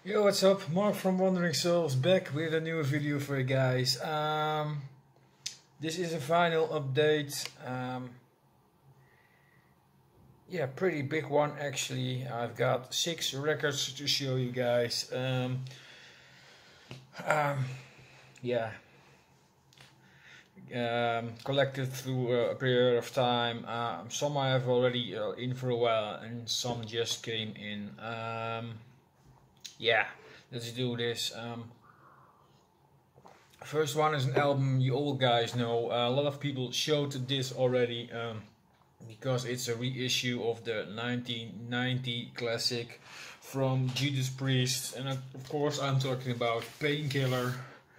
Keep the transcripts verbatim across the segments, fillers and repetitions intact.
Yo, what's up? Mark from Wandering Souls back with a new video for you guys. Um, this is a final update. Um, yeah, pretty big one actually. I've got six records to show you guys. Um, um, yeah, um, collected through a period of time. Um, some I have already uh, in for a while, and some just came in. Um, yeah, let's do this. Um, first one is an album you all guys know. Uh, a lot of people showed this already um, because it's a reissue of the nineteen ninety classic from Judas Priest, and of course I'm talking about Painkiller.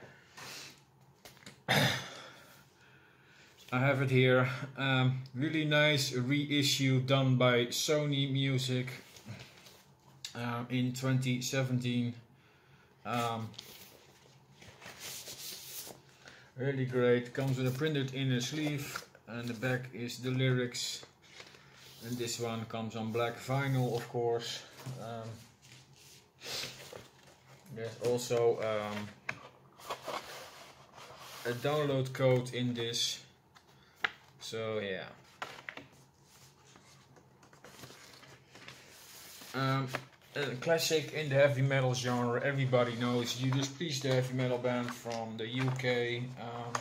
I have it here. Um, really nice reissue done by Sony Music. Um, in twenty seventeen. Um, really great. Comes with a printed inner sleeve, and the back is the lyrics. And this one comes on black vinyl, of course. Um, there's also um, a download code in this. So yeah. Um, A classic in the heavy metal genre. Everybody knows Judas Priest, the heavy metal band from the U K. Um,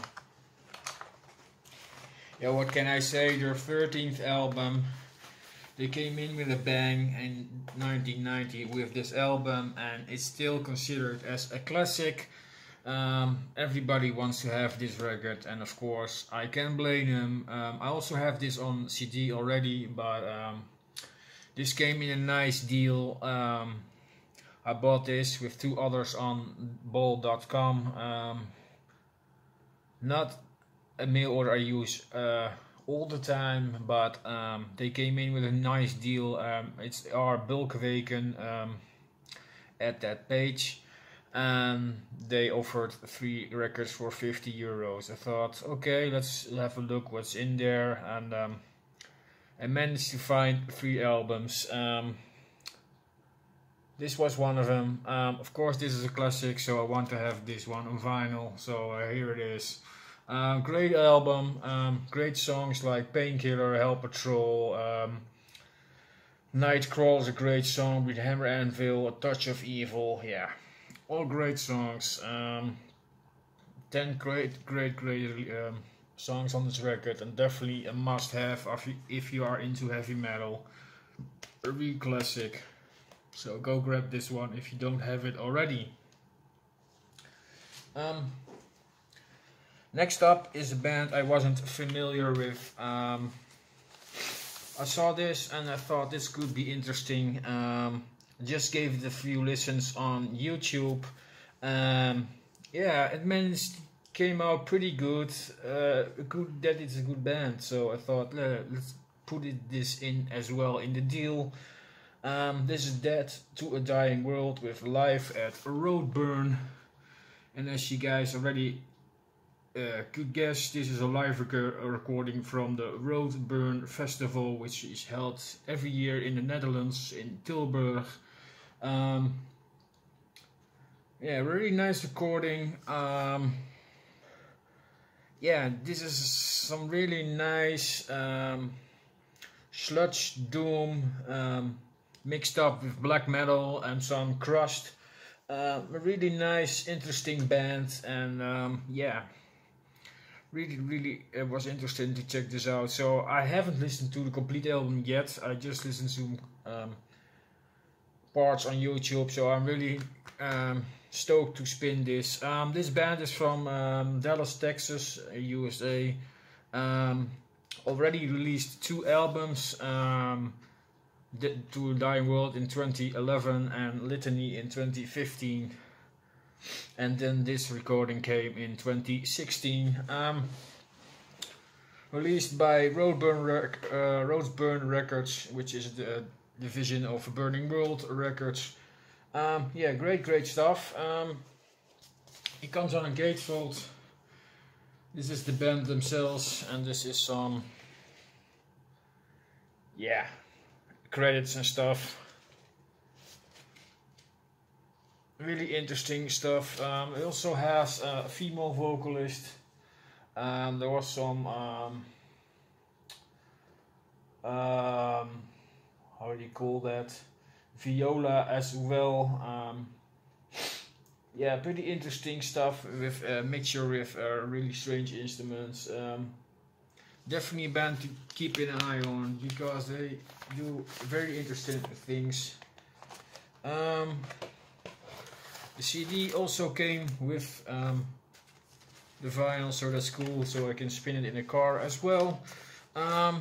yeah, what can I say? Their thirteenth album. They came in with a bang in nineteen ninety with this album, and it's still considered as a classic. Um, everybody wants to have this record, and of course I can't blame them. Um, I also have this on C D already, but um, this came in a nice deal. Um, I bought this with two others on bol dot com. Um, not a mail order I use uh, all the time, but um, they came in with a nice deal. Um, it's our Bulkweken um, at that page, and they offered three records for fifty euros. I thought, okay, let's have a look what's in there, and um, I managed to find three albums. Um, this was one of them. Um, of course, this is a classic, so I want to have this one on vinyl. So uh, here it is. Um, great album. Um, great songs like Painkiller, Hell Patrol. Um, Nightcrawl is a great song with Hammer Anvil, A Touch of Evil. Yeah, all great songs. Um, ten great, great, great. Um, songs on this record, and definitely a must-have if you, if you are into heavy metal. A real classic. So go grab this one if you don't have it already. Um, next up is a band I wasn't familiar with. Um, I saw this and I thought this could be interesting. Um, just gave it a few listens on YouTube. Um, yeah, it managed came out pretty good. Uh, good that it's a good band, so I thought uh, let's put it this in as well in the deal. Um, this is Dead to a Dying World with Live at Roadburn, and as you guys already uh, could guess, this is a live rec recording from the Roadburn Festival, which is held every year in the Netherlands in Tilburg. Um, yeah, really nice recording. Um, Yeah, this is some really nice um, sludge doom um, mixed up with black metal and some crust. Uh, a really nice, interesting band, and um, yeah, really, really it was interesting to check this out. So I haven't listened to the complete album yet. I just listened to um, parts on YouTube. So I'm really um, stoked to spin this. Um, this band is from um, Dallas, Texas, U S A. Um, already released two albums, um, To a Dying World in twenty eleven and Litany in twenty fifteen. And then this recording came in twenty sixteen. Um, released by Roadburn, Rec uh, Roadburn Records, which is the division of Burning World Records. Um, yeah, great, great stuff. Um, it comes on a gatefold. This is the band themselves, and this is some, yeah, credits and stuff. really interesting stuff. Um, it also has a female vocalist. Um, there was some um, um, how do you call that? Viola as well. Um, yeah, pretty interesting stuff with a mixture with uh, really strange instruments. Um, definitely a band to keep an eye on because they do very interesting things. Um, the C D also came with um, the vinyl, so that's cool, so I can spin it in the car as well. Um,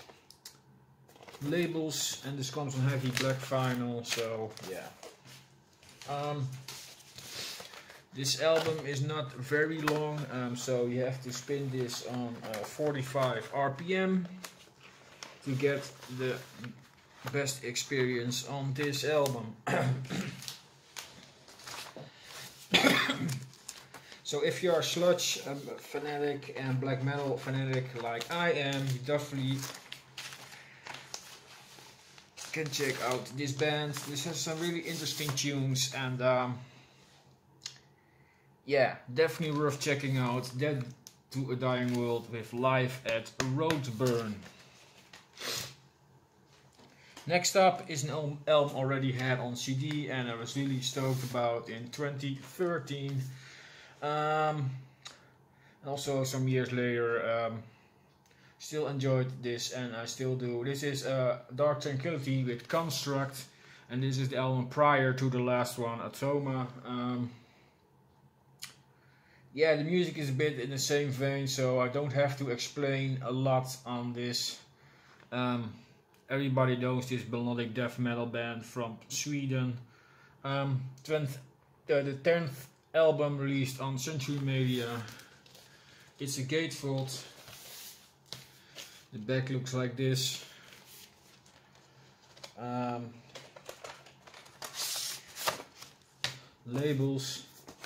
labels, and this comes on heavy black vinyl, so yeah. Um, this album is not very long, um, so you have to spin this on uh, forty-five R P M to get the best experience on this album. So if you are a sludge um, fanatic and black metal fanatic like I am, you definitely can check out this band. This has some really interesting tunes, and um, yeah, definitely worth checking out. Dead to a Dying World with Live at Roadburn. Next up is an album already had on C D and I was really stoked about in twenty thirteen. Um, and also some years later, um, still enjoyed this, and I still do. This is uh, Dark Tranquillity with Construct, and this is the album prior to the last one, Atoma. Um, yeah, the music is a bit in the same vein, so I don't have to explain a lot on this. Um, everybody knows this melodic death metal band from Sweden. Um, tenth, uh, the tenth album released on Century Media. It's a gatefold. The back looks like this. Um, labels,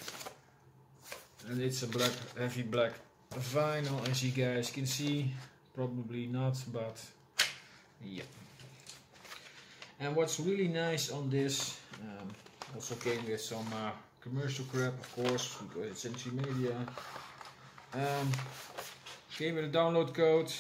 and it's a black, heavy black vinyl, as you guys can see. Probably not, but yeah. And what's really nice on this, um, also came with some uh, commercial crap, of course, because it's Century Media. Um, came with a download code,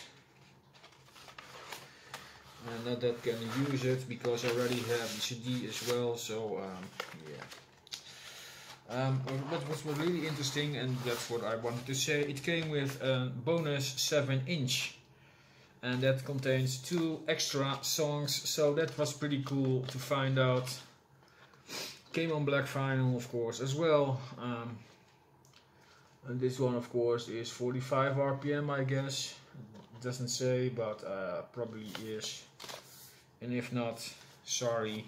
and not that can use it because I already have the C D as well. So um, yeah. Um, what was really interesting, and that's what I wanted to say, it came with a bonus seven inch, and that contains two extra songs. So that was pretty cool to find out. Came on black vinyl, of course, as well. Um, and this one, of course, is forty-five R P M, I guess. It doesn't say, but uh, probably is. And if not, sorry.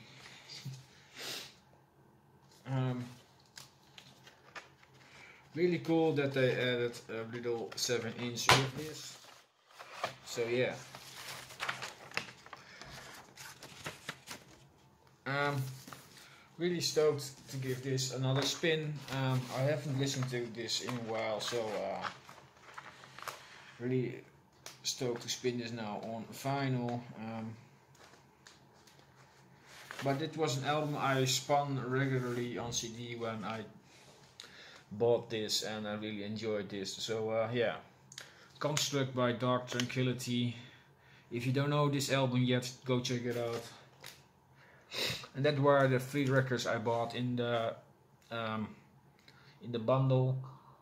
um, really cool that they added a little seven inch with this. So yeah. Um, Really stoked to give this another spin. Um, I haven't listened to this in a while, so uh, really stoked to spin this now on vinyl. Um, but it was an album I spun regularly on C D when I bought this, and I really enjoyed this. So uh, yeah, Construct by Dark Tranquillity. If you don't know this album yet, go check it out. And that were the three records I bought in the um, in the bundle,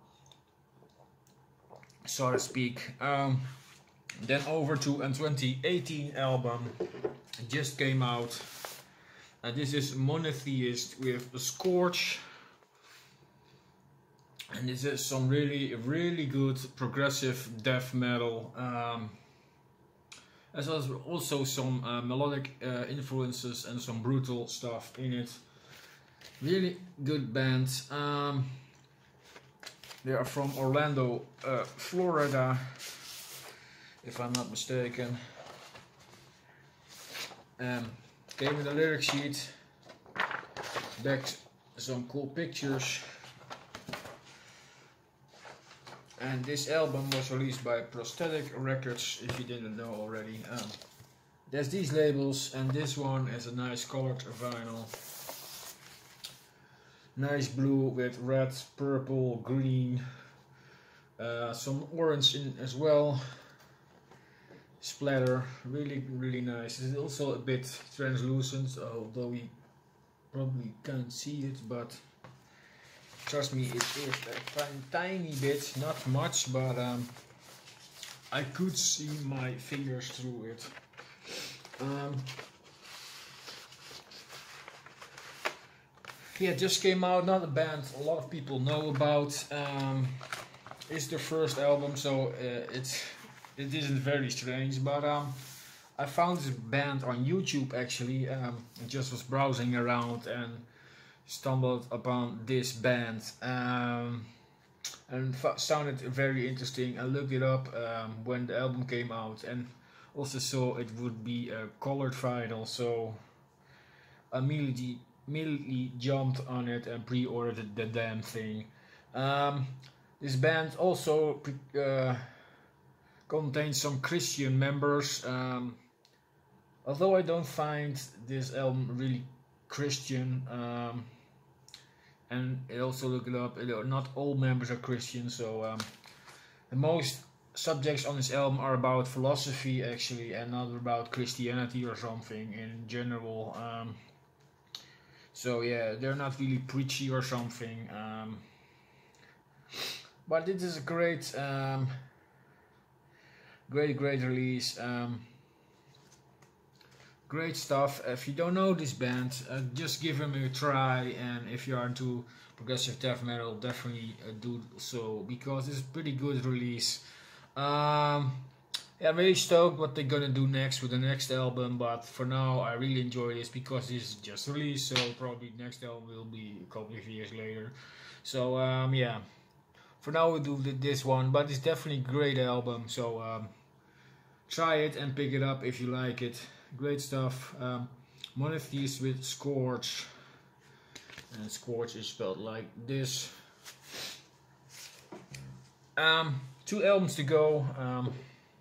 so to speak. Um, then over to a twenty eighteen album. It just came out, and this is Monotheist with a Scorch. And this is some really, really good progressive death metal. Um, As well as also some uh, melodic uh, influences and some brutal stuff in it. Really good band. Um, they are from Orlando, uh, Florida, if I'm not mistaken. Um, came with a lyric sheet, back some cool pictures. And this album was released by Prosthetic Records, if you didn't know already. Um, there's these labels, and this one is a nice colored vinyl. Nice blue with red, purple, green, uh, some orange in as well. Splatter, really really nice. It's also a bit translucent, although we probably can't see it, but trust me, it is a tiny, tiny bit, not much, but um, I could see my fingers through it. Um, yeah, just came out, not a band a lot of people know about. Um, it's their first album, so uh, it's it isn't very strange, but um, I found this band on YouTube actually. Um, I just was browsing around and stumbled upon this band um, and sounded very interesting. I looked it up um, when the album came out and also saw it would be a colored vinyl, so immediately, immediately jumped on it and pre-ordered the damn thing. Um, this band also uh, contains some Christian members, um, although I don't find this album really Christian. Um, and I also look it up, not all members are Christian, so um, the most subjects on this album are about philosophy actually, and not about Christianity or something in general. Um, so yeah, they're not really preachy or something, um, but this is a great um, great great release. Um, Great stuff. If you don't know this band, uh, just give them a try, and if you are into progressive death metal, definitely uh, do so, because it's a pretty good release. Um, yeah, I'm really stoked what they're gonna do next with the next album, but for now I really enjoy this because this is just released, so probably next album will be a couple of years later. So um, yeah, for now we'll do this one, but it's definitely a great album, so um, try it and pick it up if you like it. Great stuff. Um, Monotheist with Scourge, and Scourge is spelled like this. Um, two albums to go. Um,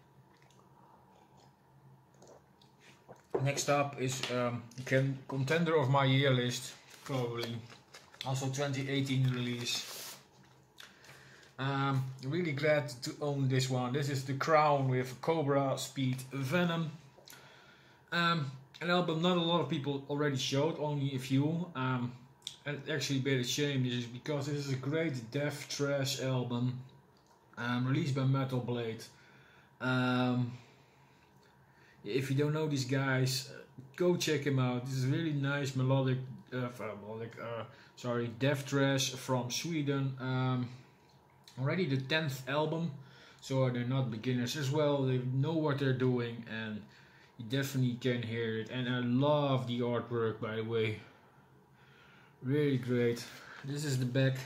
next up is um, can contender of my year list, probably also twenty eighteen release. Um, really glad to own this one. This is The Crown with Cobra Speed Venom. Um, an album not a lot of people already showed, only a few. Um, and actually a bit of shame, this is because this is a great death thrash album, um, released by Metal Blade. Um, if you don't know these guys, uh, go check him out. This is really nice melodic, uh, melodic, uh, sorry, death thrash from Sweden. Um, already the tenth album, so they're not beginners as well. They know what they're doing, and you definitely can hear it. And I love the artwork, by the way. Really great. This is the back.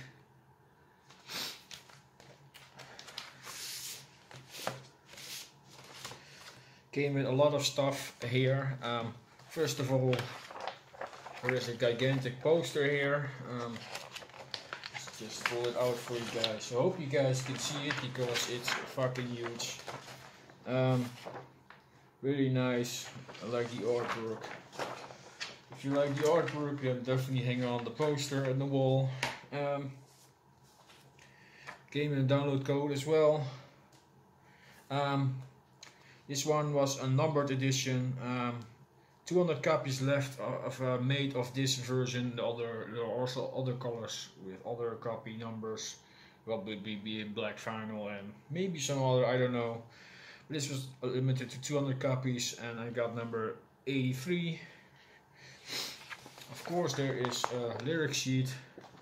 Came with a lot of stuff here. Um, first of all, there is a gigantic poster here. Um, let's just pull it out for you guys. I hope you guys can see it because it's fucking huge. Um, really nice. I like the artwork. If you like the artwork, then definitely hang on the poster on the wall. Um, came in a download code as well. Um, this one was a numbered edition. Um, two hundred copies left of uh, made of this version. The other, there are also other colors with other copy numbers. Probably be in black vinyl and maybe some other, I don't know. But this was limited to two hundred copies, and I got number eighty-three. Of course, there is a lyric sheet,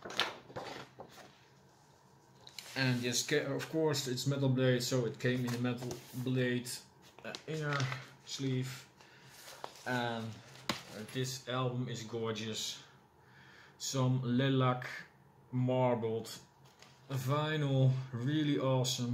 and yes, of course it's Metal Blade, so it came in the Metal Blade uh, inner sleeve. And uh, this album is gorgeous. Some lilac marbled vinyl, really awesome.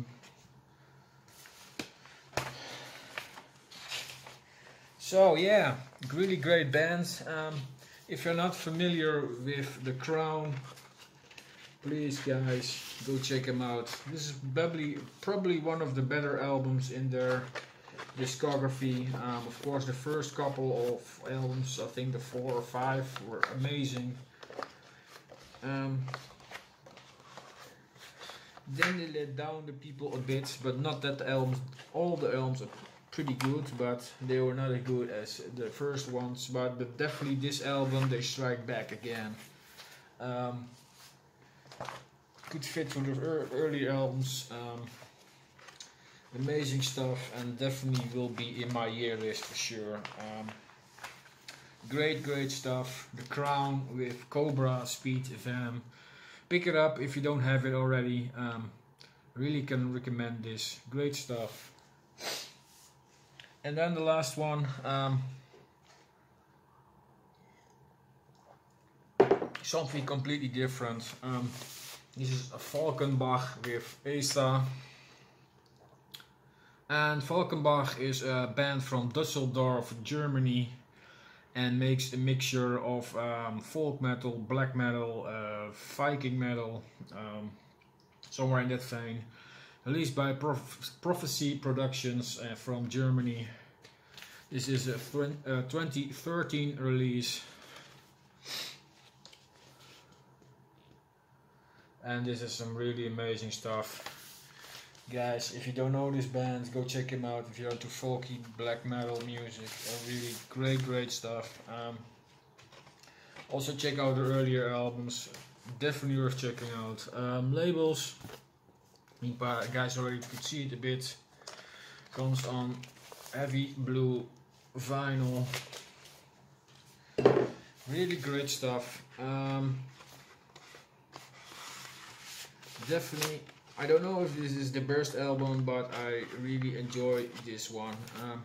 So yeah, really great bands. Um, if you're not familiar with The Crown, please guys, go check them out. This is probably, probably one of the better albums in their discography. Um, of course, the first couple of albums, I think the four or five, were amazing. Um, then they let down the people a bit, but not that the albums, all the albums are pretty good, but they were not as good as the first ones. But, but definitely this album they strike back again. Um, good fit for the er early albums. Um, amazing stuff, and definitely will be in my year list for sure. Um, great, great stuff. The Crown with Cobra, Speed, Venom. Pick it up if you don't have it already. Um, really can recommend this. Great stuff. And then the last one. Um, something completely different. Um, this is a Falkenbach with Esa. And Falkenbach is a band from Düsseldorf, Germany, and makes a mixture of um, folk metal, black metal, uh, Viking metal, um, somewhere in that vein. Released by Proph Prophecy Productions uh, from Germany. This is a uh, twenty thirteen release. And this is some really amazing stuff. Guys, if you don't know this band, go check him out if you're into folky black metal music. Uh, really great, great stuff. Um, also check out the earlier albums, definitely worth checking out. Um, labels, you guys already could see it a bit. Comes on heavy blue vinyl. Really great stuff. Um, definitely. I don't know if this is the best album, but I really enjoy this one. Um,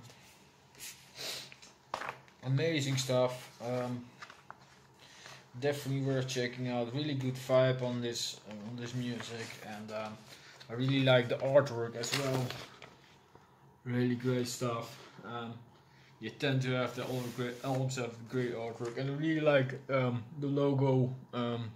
amazing stuff. Um, definitely worth checking out. Really good vibe on this on this music, and um, I really like the artwork as well. Really great stuff. Um, you tend to have the all great albums have great artwork, and I really like um, the logo. Um,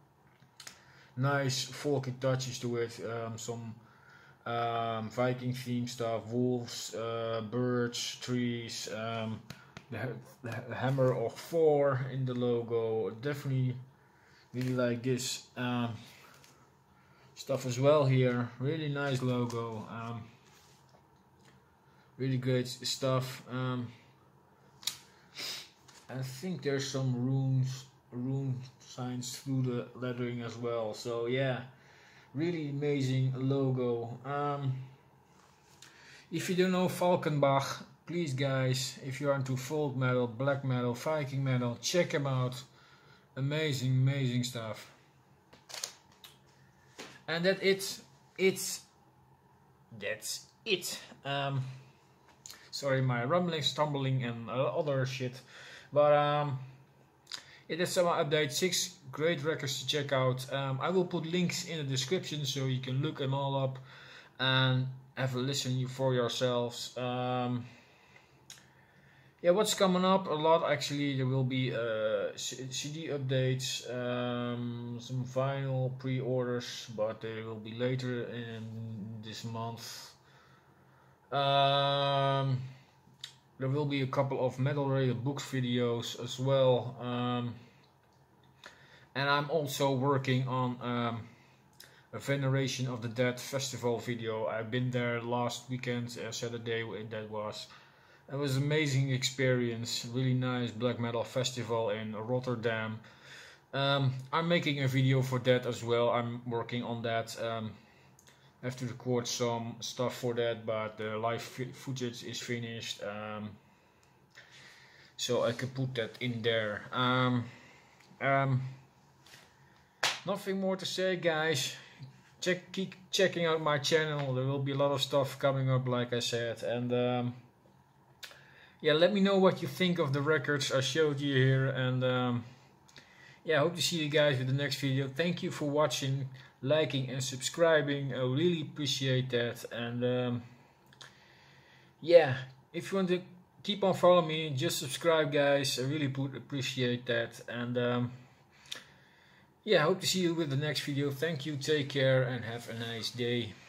Nice folky touches to it, um, some um, Viking theme stuff, wolves, uh, birds, trees, um, the, the hammer of Thor in the logo. Definitely really like this um, stuff as well here. Really nice logo, um, really great stuff. Um, I think there's some runes, rune signs through the lettering as well. So yeah, really amazing logo. Um, if you don't know Falkenbach, please guys, if you're into folk metal, black metal, Viking metal, check them out. Amazing, amazing stuff. And that it's it's that's it. Um, sorry, my rumbling, stumbling, and uh, other shit, but um. It is some update, six great records to check out. Um, I will put links in the description so you can look them all up and have a listen for yourselves. Um, yeah, what's coming up? A lot actually. There will be uh, C D updates, um, some vinyl pre-orders, but they will be later in this month. Um, There will be a couple of Metal Radio Books videos as well. Um, and I'm also working on um, a Veneration of the Dead festival video. I've been there last weekend, uh, Saturday that was. It was an amazing experience. Really nice black metal festival in Rotterdam. Um, I'm making a video for that as well. I'm working on that. Um, I have to record some stuff for that, but the live footage is finished, um, so I can put that in there. Um, um, nothing more to say, guys. Check, keep checking out my channel. There will be a lot of stuff coming up, like I said, and um, yeah, let me know what you think of the records I showed you here, and um, yeah, I hope to see you guys with the next video. Thank you for watching, liking and subscribing. I really appreciate that. And um, yeah, if you want to keep on following me, just subscribe, guys. I really appreciate that. And um, yeah, I hope to see you with the next video. Thank you, take care, and have a nice day.